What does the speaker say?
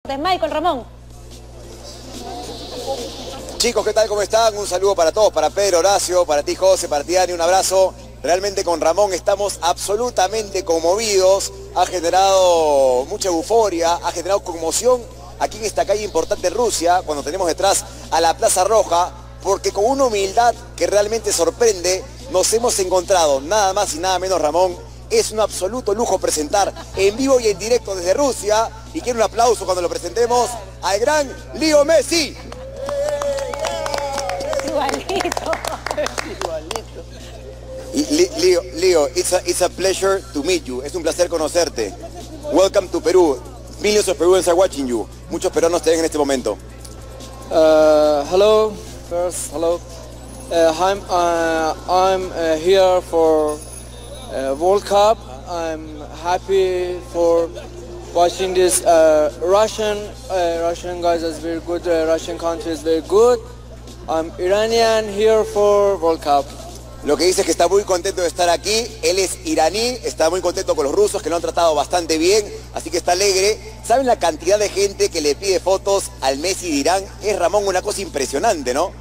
Deportes. Michael, Ramón. Chicos, ¿qué tal? ¿Cómo están? Un saludo para todos, para Pedro, Horacio, para ti, José, para ti, Dani, un abrazo. Realmente con Ramón estamos absolutamente conmovidos. Ha generado mucha euforia, ha generado conmoción aquí en esta calle importante en Rusia, cuando tenemos detrás a la Plaza Roja, porque con una humildad que realmente sorprende, nos hemos encontrado nada más y nada menos, Ramón. Es un absoluto lujo presentar en vivo y en directo desde Rusia, y quiero un aplauso cuando lo presentemos al gran Leo Messi. Igualito. Leo, it's a pleasure to meet you. Es un placer conocerte. Welcome to Peru. Millions of Peruvians are watching you. Muchos peruanos te ven en este momento. Hello. First, hello. I'm here for World Cup. I'm happy for watching this. Russian guys is very good. Russian country is very good. I'm Iranian here for World Cup. Lo que dice es que está muy contento de estar aquí. Él es iraní, está muy contento con los rusos que lo han tratado bastante bien, así que está alegre. ¿Saben la cantidad de gente que le pide fotos al Messi de Irán? Es, Ramón, una cosa impresionante, ¿no?